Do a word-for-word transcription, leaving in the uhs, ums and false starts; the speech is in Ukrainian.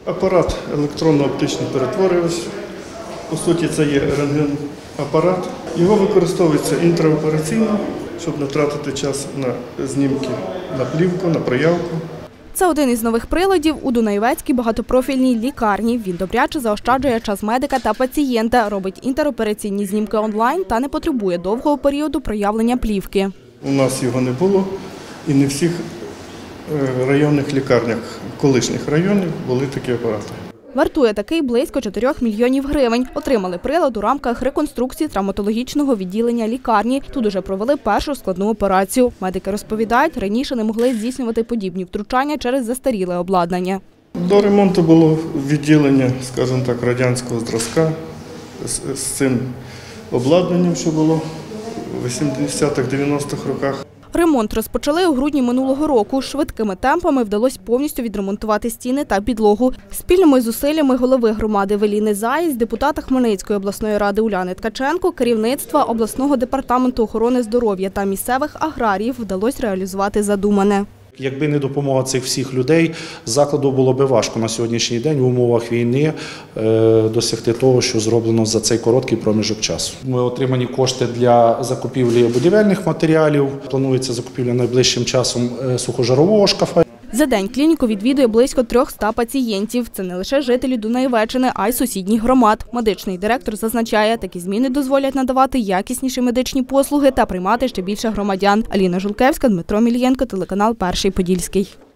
Апарат електронно-оптичний перетворювач. По суті, це є рентген-апарат. Його використовується інтраопераційно, щоб не тратити час на знімки, на плівку, на проявку. Це один із нових приладів у Дунаєвецькій багатопрофільній лікарні. Він добряче заощаджує час медика та пацієнта, робить інтеропераційні знімки онлайн та не потребує довгого періоду проявлення плівки. У нас його не було і не в всіх районних лікарнях, колишніх районів були такі апарати. Вартує такий близько чотирьох мільйонів гривень. Отримали прилад у рамках реконструкції травматологічного відділення лікарні. Тут уже провели першу складну операцію. Медики розповідають, раніше не могли здійснювати подібні втручання через застаріле обладнання. До ремонту було відділення, скажімо так, радянського зразка з цим обладнанням, що було у вісімдесятих-дев'яностих роках. Ремонт розпочали у грудні минулого року. Швидкими темпами вдалося повністю відремонтувати стіни та підлогу. Спільними зусиллями голови громади Евеліни Заєць, депутата Хмельницької обласної ради Уляни Ткаченко, керівництва обласного департаменту охорони здоров'я та місцевих аграріїв вдалося реалізувати задумане. Якби не допомога цих всіх людей, закладу було б важко на сьогоднішній день в умовах війни досягти того, що зроблено за цей короткий проміжок часу. Ми отримані кошти для закупівлі будівельних матеріалів, планується закупівля найближчим часом сухожарового шкафа. За день клініку відвідує близько трьохсот пацієнтів. Це не лише жителі Дунаєвеччини, а й сусідніх громад. Медичний директор зазначає, такі зміни дозволять надавати якісніші медичні послуги та приймати ще більше громадян. Аліна Жулкевська, Дмитро Мілієнко, телеканал «Перший Подільський».